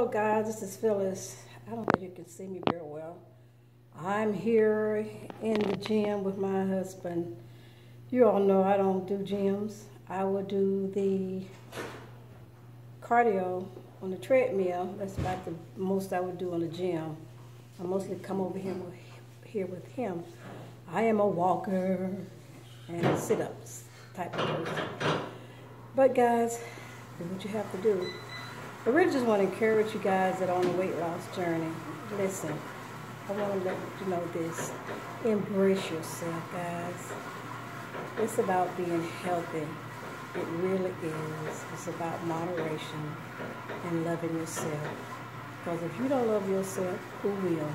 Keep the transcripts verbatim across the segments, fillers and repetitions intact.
Hello guys, this is Phyllis. I don't think you can see me very well. I'm here in the gym with my husband. You all know I don't do gyms. I will do the cardio on the treadmill. That's about the most I would do on the gym. I mostly come over here with, here with him. I am a walker and sit-ups type of person. But guys, do what you have to do. I really just want to encourage you guys that are on a weight loss journey. Listen, I want to let you know this. Embrace yourself, guys. It's about being healthy. It really is. It's about moderation and loving yourself. Because if you don't love yourself, who will?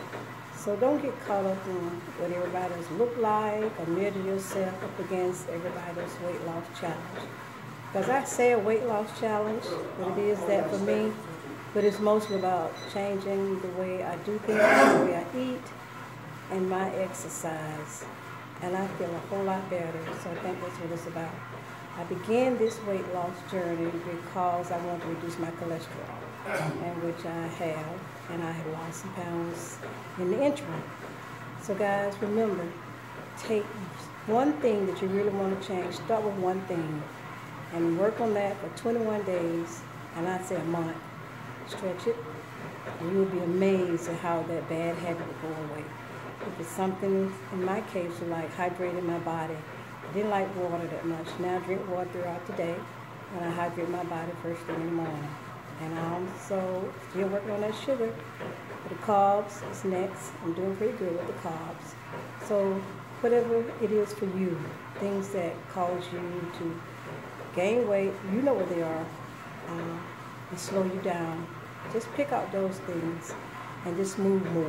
So don't get caught up in what everybody else look like or measure yourself up against everybody else's weight loss challenge. Because I say a weight loss challenge, but it is that for me, but it's mostly about changing the way I do things, the way I eat, and my exercise. And I feel a whole lot better, so I think that's what it's about. I began this weight loss journey because I wanted to reduce my cholesterol, and which I have, and I have lost some pounds in the interim. So guys, remember, take one thing that you really want to change, start with one thing, and work on that for twenty-one days, and I'd say a month. Stretch it, and you'll be amazed at how that bad habit will go away. If it's something, in my case, like hydrating my body. I didn't like water that much. Now I drink water throughout the day, and I hydrate my body first thing in the morning. And I'm also still working on that sugar. The carbs is next. I'm doing pretty good with the carbs. So whatever it is for you, things that cause you to gain weight, you know what they are, um, and slow you down. Just pick out those things and just move more.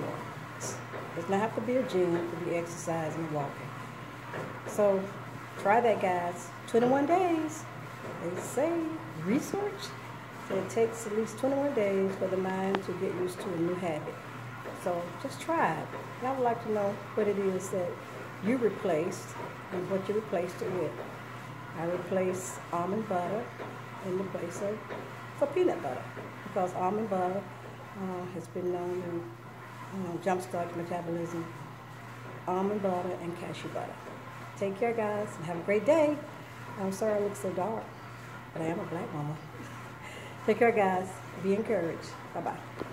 It does not have to be a gym, it could be exercise and walking. So try that, guys. twenty-one days. They say, research, so it takes at least twenty-one days for the mind to get used to a new habit. So just try it. And I would like to know what it is that you replaced and what you replaced it with. I replace almond butter in the place of for peanut butter, because almond butter uh, has been known to uh, jumpstart metabolism. Almond butter and cashew butter. Take care, guys, and have a great day. I'm sorry I look so dark, but I am a black woman. Take care, guys. Be encouraged. Bye-bye.